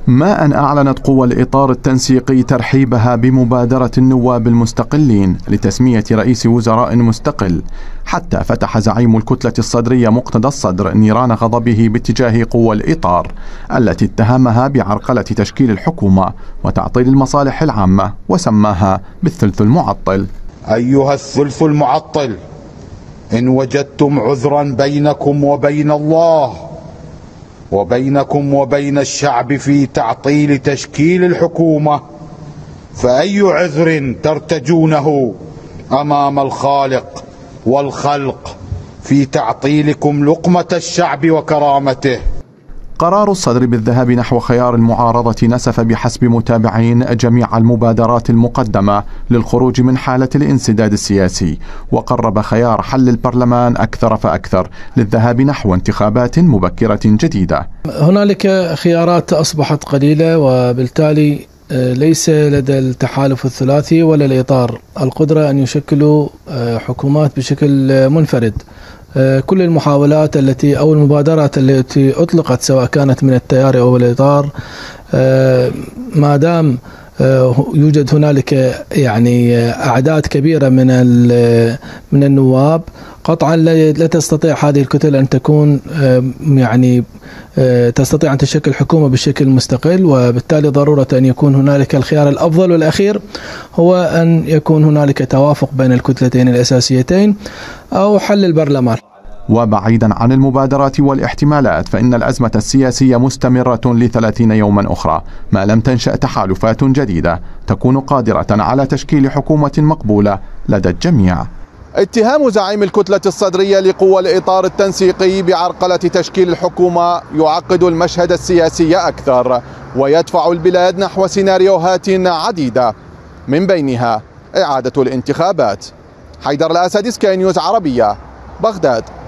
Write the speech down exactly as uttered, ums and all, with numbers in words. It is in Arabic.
ما أن أعلنت قوى الإطار التنسيقي ترحيبها بمبادرة النواب المستقلين لتسمية رئيس وزراء مستقل، حتى فتح زعيم الكتلة الصدرية مقتدى الصدر نيران غضبه باتجاه قوى الإطار التي اتهمها بعرقلة تشكيل الحكومة وتعطيل المصالح العامة، وسماها بالثلث المعطل. أيها الثلث المعطل، إن وجدتم عذرا بينكم وبين الله وبينكم وبين الشعب في تعطيل تشكيل الحكومة، فأي عذر ترتجونه أمام الخالق والخلق في تعطيلكم لقمة الشعب وكرامته؟ قرار الصدر بالذهاب نحو خيار المعارضة نسف بحسب متابعين جميع المبادرات المقدمة للخروج من حالة الانسداد السياسي، وقرب خيار حل البرلمان أكثر فأكثر للذهاب نحو انتخابات مبكرة جديدة. هنالك خيارات أصبحت قليلة، وبالتالي ليس لدى التحالف الثلاثي ولا الإطار القدرة أن يشكلوا حكومات بشكل منفرد. كل المحاولات التي أو المبادرات التي أطلقت سواء كانت من التيار أو الإطار، ما دام يوجد هنالك يعني أعداد كبيرة من من النواب، قطعا لا تستطيع هذه الكتل أن تكون يعني تستطيع أن تشكل حكومة بشكل مستقل، وبالتالي ضرورة أن يكون هنالك الخيار الأفضل والأخير هو أن يكون هنالك توافق بين الكتلتين الأساسيتين أو حل البرلمان. وبعيدا عن المبادرات والاحتمالات، فإن الأزمة السياسية مستمرة لثلاثين يوما أخرى ما لم تنشأ تحالفات جديدة تكون قادرة على تشكيل حكومة مقبولة لدى الجميع. اتهام زعيم الكتلة الصدرية لقوى الإطار التنسيقي بعرقلة تشكيل الحكومة يعقد المشهد السياسي أكثر، ويدفع البلاد نحو سيناريوهات عديدة من بينها إعادة الانتخابات. حيدر الأسد، سكاي نيوز عربية، بغداد.